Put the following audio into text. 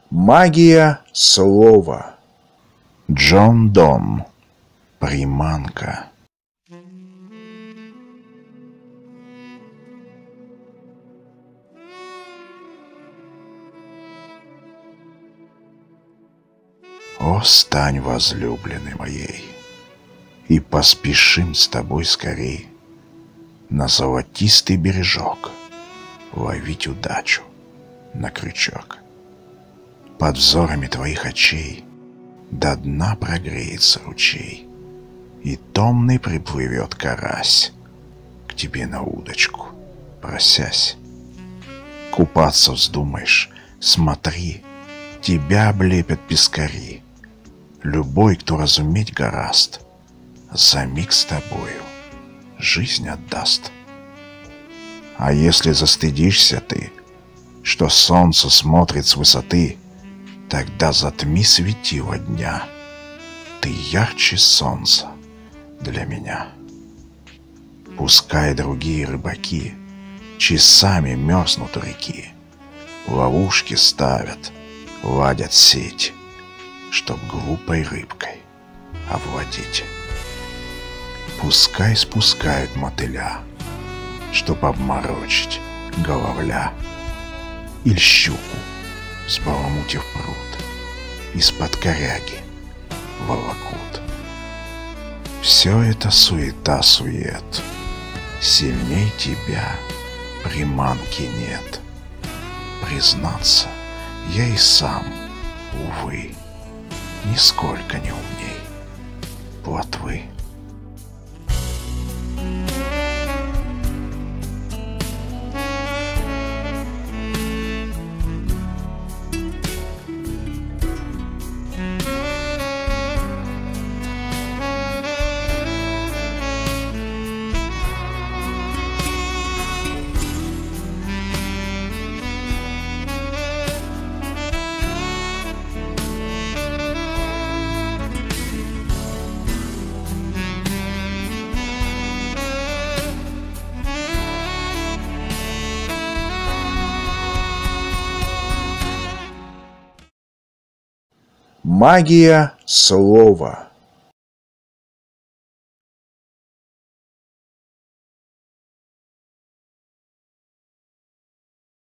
Магия слова. Джон Донн. Приманка. О, стань возлюбленной моей, и поспешим с тобой скорей на золотистый бережок ловить удачу на крючок. Под взорами твоих очей до дна прогреется ручей, и томный приплывет карась к тебе на удочку, просясь. Купаться вздумаешь, смотри, тебя облепят пескари. Любой, кто разуметь гораст, за миг с тобою жизнь отдаст. А если застыдишься ты, что солнце смотрит с высоты, тогда затми светило дня, ты ярче солнца для меня. Пускай другие рыбаки часами мерзнут у реки, ловушки ставят, ладят сеть, чтоб глупой рыбкой овладеть. Пускай спускают мотыля, чтоб обморочить головля, или щуку, сбаламутив пруд, из-под коряги волокут. Все это суета-сует, сильней тебя приманки нет. Признаться, я и сам, увы, нисколько не умней плотвы. Магия слова.